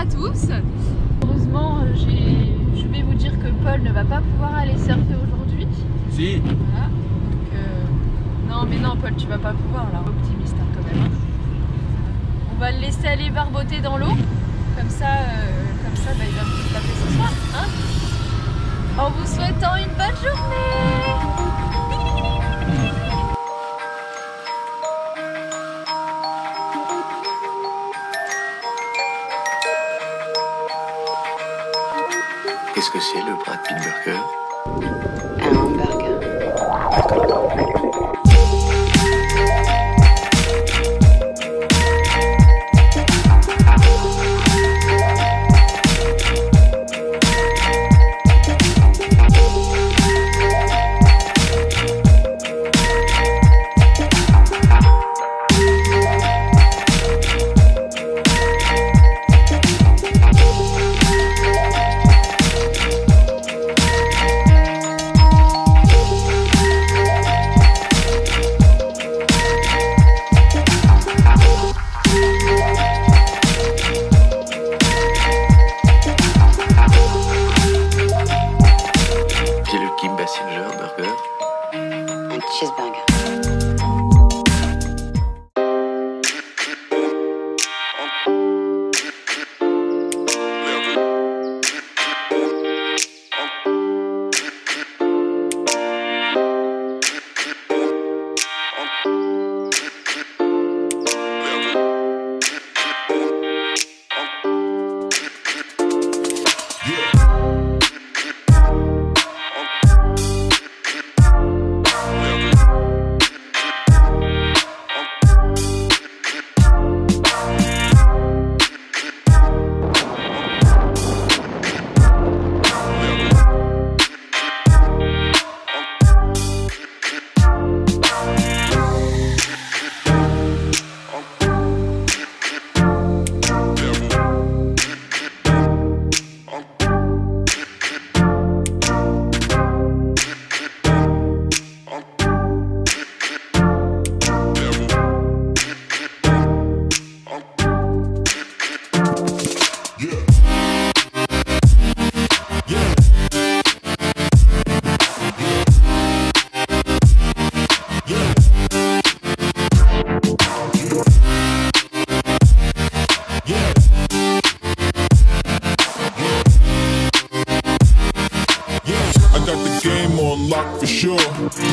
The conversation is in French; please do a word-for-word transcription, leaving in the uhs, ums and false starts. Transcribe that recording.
à tous. Heureusement, je vais vous dire que Paul ne va pas pouvoir aller surfer aujourd'hui. Si. Voilà. Donc, euh... Non mais non Paul, tu vas pas pouvoir là, optimiste hein, quand même. Hein. On va le laisser aller barboter dans l'eau. Comme ça, euh, comme ça bah, il va me taper ce soir. Hein, en vous souhaitant une bonne journée. Qu'est-ce que c'est le Brad Pitt Burger? Un hamburger. Un cheeseburger. Got the game on lock for sure.